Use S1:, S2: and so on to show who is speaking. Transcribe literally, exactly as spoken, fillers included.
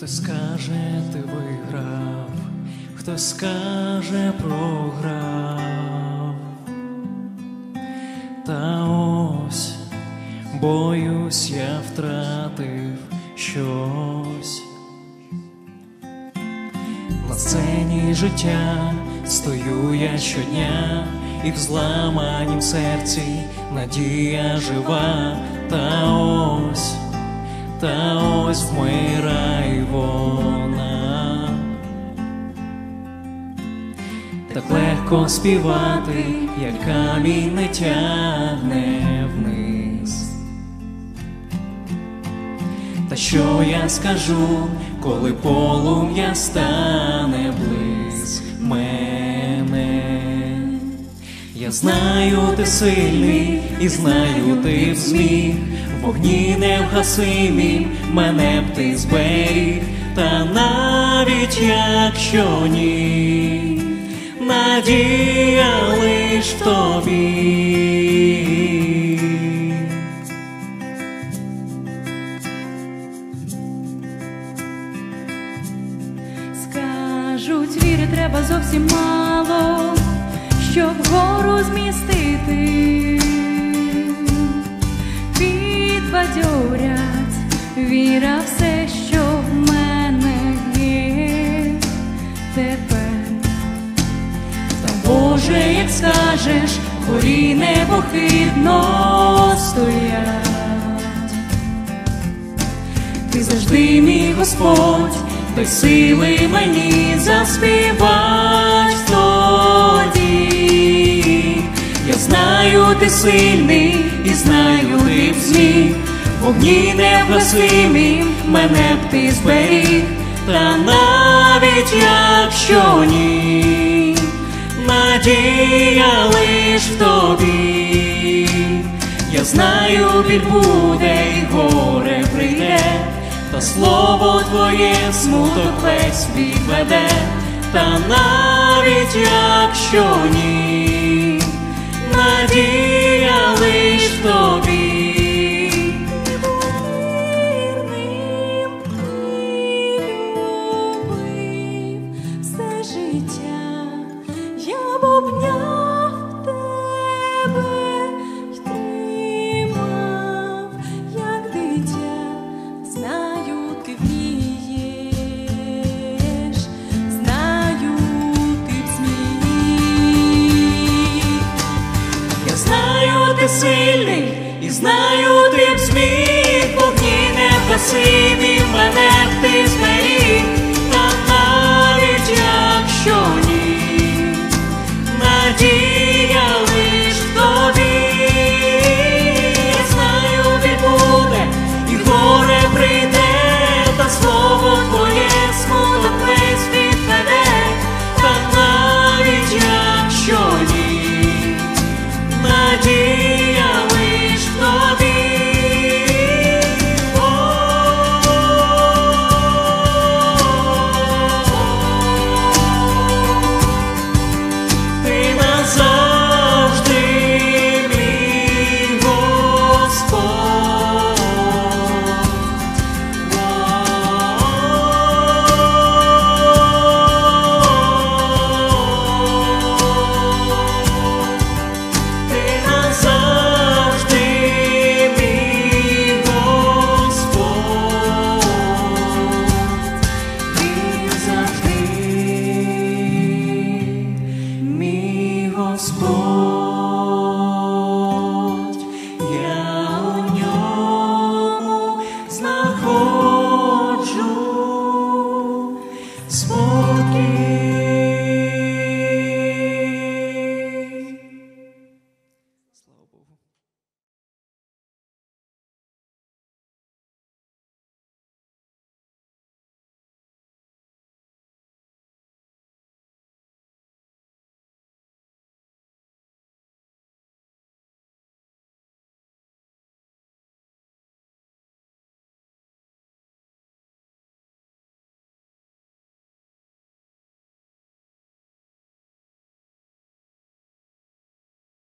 S1: Хтось скаже, ти виграв, хтось скаже, програв. Та ось, боюсь, я втратив щось. На сцені життя стою я щодня, і в зламанім серці надія жива. Та ось, та ось вмирає вона. Так легко співати, як камінь не тягне вниз. Та що я скажу, коли полум'я стане близь мене? Я знаю, ти сильний, і знаю, ти б зміг в вогні невгасимім мене б ти зберіг. Та навіть якщо ні, надія лиш в тобі.
S2: Скажуть, віри треба зовсім мало, щоб гору змістити. Підбадьорять, віра все, що в мене є тепер. Та Боже, як скажеш, горі непохитно стоять. Ти завжди мій Господь, дай сили мені заспівать тоді. Я знаю, ти сильний, і знаю, ти б зміг в вогні невгасимім мене б ти зберіг. Та навіть якщо ні, надія лиш в тобі. Я знаю, біль буде і горе прийде, та слово твоє смуток весь відведе. Та навіть якщо ні, надія лиш в тобі.